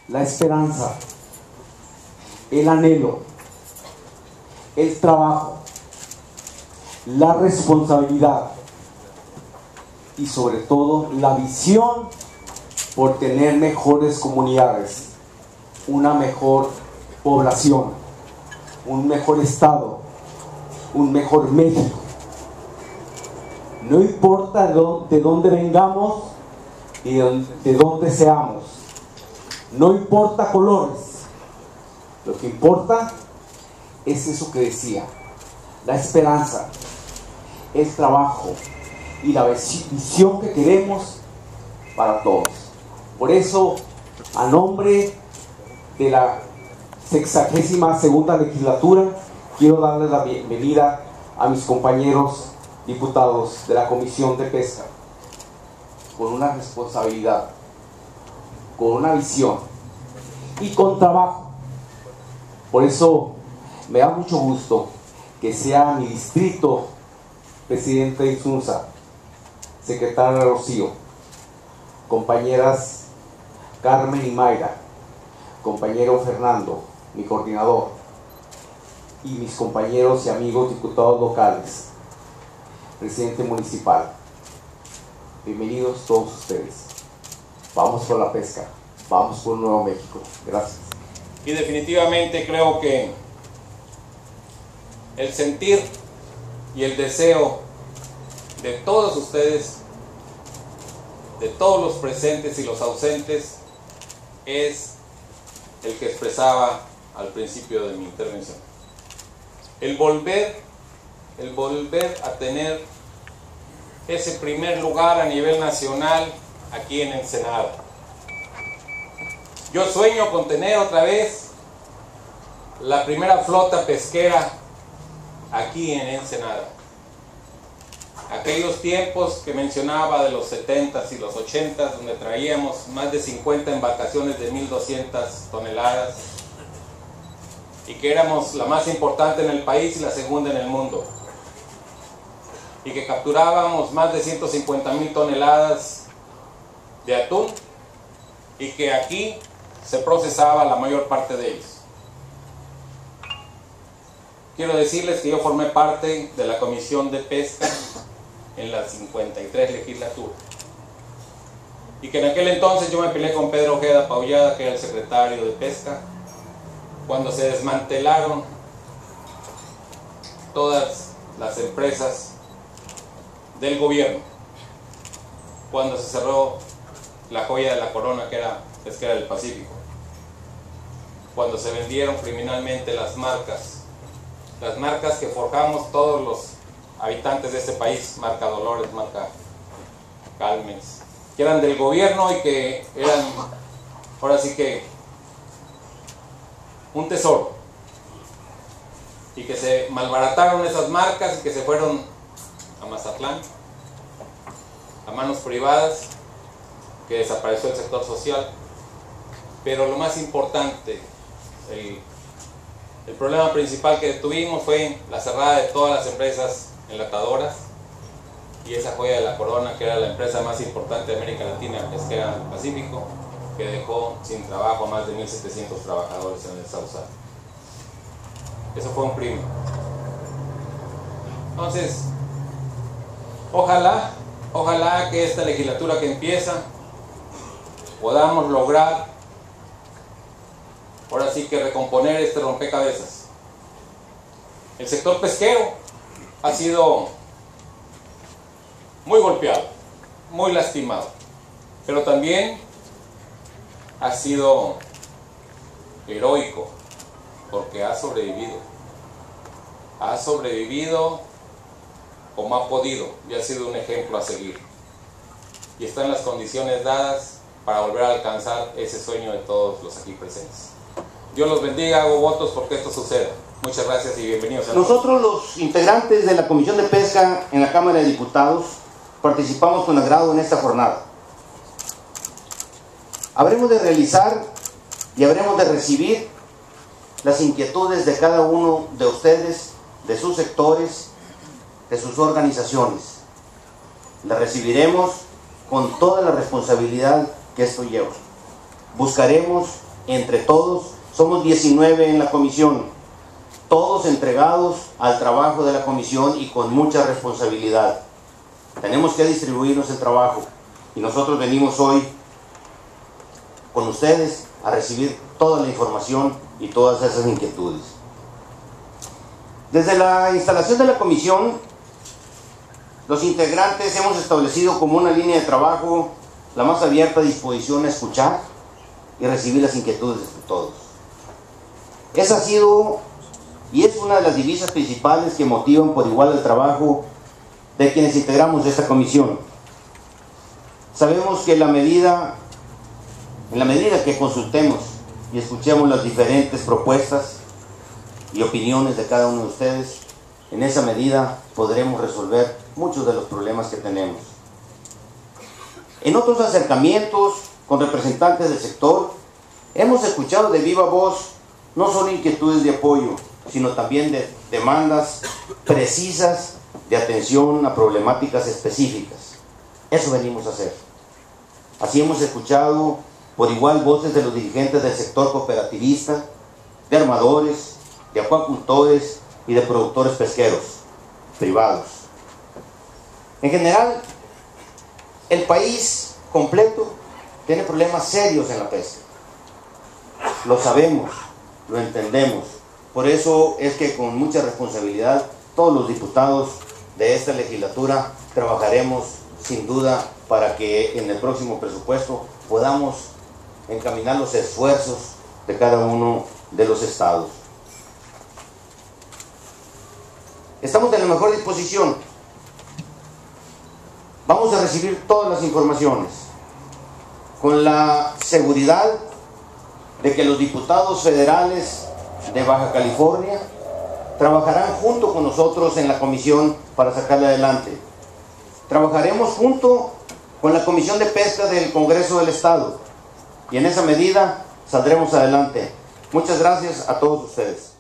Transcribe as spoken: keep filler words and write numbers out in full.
la esperanza, el anhelo, el trabajo, la responsabilidad y sobre todo la visión por tener mejores comunidades, una mejor población, un mejor estado, un mejor México. No importa de dónde vengamos y de dónde seamos, no importa colores, lo que importa es eso que decía, la esperanza, el trabajo y la visión que queremos para todos. Por eso, a nombre de la sexagésima segunda legislatura, quiero darles la bienvenida a mis compañeros diputados de la Comisión de Pesca, con una responsabilidad, con una visión y con trabajo. Por eso me da mucho gusto que sea mi distrito presidente Insunza, secretaria Rocío, compañeras Carmen y Mayra, compañero Fernando, mi coordinador, y mis compañeros y amigos diputados locales, presidente municipal. Bienvenidos todos ustedes. Vamos por la pesca, vamos por un nuevo México. Gracias. Y definitivamente creo que el sentir y el deseo de todos ustedes, de todos los presentes y los ausentes, es el que expresaba al principio de mi intervención. El volver, el volver a tener ese primer lugar a nivel nacional aquí en Ensenada. Yo sueño con tener otra vez la primera flota pesquera aquí en Ensenada. Aquellos tiempos que mencionaba de los setentas y los ochentas, donde traíamos más de cincuenta embarcaciones de mil doscientas toneladas y que éramos la más importante en el país y la segunda en el mundo, y que capturábamos más de ciento cincuenta mil toneladas de atún y que aquí se procesaba la mayor parte de ellos. Quiero decirles que yo formé parte de la Comisión de Pesca en la cincuenta y tres legislatura, y que en aquel entonces yo me peleé con Pedro Ojeda Paullada, que era el secretario de Pesca, cuando se desmantelaron todas las empresas del gobierno, cuando se cerró la joya de la corona que era Pesquera del Pacífico, cuando se vendieron criminalmente las marcas, las marcas que forjamos todos los habitantes de este país, marca Dolores, marca Calmex, que eran del gobierno y que eran, ahora sí que, un tesoro, y que se malbarataron esas marcas y que se fueron a Mazatlán, a manos privadas, que desapareció el sector social. Pero lo más importante, el, el problema principal que tuvimos fue la cerrada de todas las empresas enlatadoras y esa joya de la corona, que era la empresa más importante de América Latina, Pesquera del Pacífico, que dejó sin trabajo a más de mil setecientos trabajadores en el Sausal. Eso fue un crimen. Entonces, ojalá, ojalá que esta legislatura que empieza podamos lograr, ahora sí que recomponer este rompecabezas. El sector pesquero ha sido muy golpeado, muy lastimado, pero también ha sido heroico, porque ha sobrevivido. Ha sobrevivido como ha podido y ha sido un ejemplo a seguir. Y está en las condiciones dadas para volver a alcanzar ese sueño de todos los aquí presentes. Dios los bendiga, hago votos porque esto suceda. Muchas gracias y bienvenidos a nosotros. Los integrantes de la Comisión de Pesca en la Cámara de Diputados participamos con agrado en esta jornada. Habremos de realizar y habremos de recibir las inquietudes de cada uno de ustedes, de sus sectores, de sus organizaciones. Las recibiremos con toda la responsabilidad que esto lleva. Buscaremos entre todos. Somos diecinueve en la comisión, todos entregados al trabajo de la comisión y con mucha responsabilidad. Tenemos que distribuirnos el trabajo y nosotros venimos hoy con ustedes a recibir toda la información y todas esas inquietudes. Desde la instalación de la comisión, los integrantes hemos establecido como una línea de trabajo la más abierta disposición a escuchar y recibir las inquietudes de todos. Esa ha sido y es una de las divisas principales que motivan por igual el trabajo de quienes integramos esta comisión. Sabemos que la medida, en la medida que consultemos y escuchemos las diferentes propuestas y opiniones de cada uno de ustedes, en esa medida podremos resolver muchos de los problemas que tenemos. En otros acercamientos con representantes del sector, hemos escuchado de viva voz no solo inquietudes de apoyo, sino también de demandas precisas de atención a problemáticas específicas. Eso venimos a hacer. Así hemos escuchado por igual voces de los dirigentes del sector cooperativista, de armadores, de acuacultores y de productores pesqueros privados. En general, el país completo tiene problemas serios en la pesca. Lo sabemos, lo entendemos. Por eso es que con mucha responsabilidad todos los diputados de esta legislatura trabajaremos sin duda para que en el próximo presupuesto podamos encaminar los esfuerzos de cada uno de los estados. Estamos en la mejor disposición. Vamos a recibir todas las informaciones con la seguridad de que los diputados federales de Baja California trabajarán junto con nosotros en la comisión para sacarla adelante. Trabajaremos junto con la Comisión de Pesca del Congreso del Estado y en esa medida saldremos adelante. Muchas gracias a todos ustedes.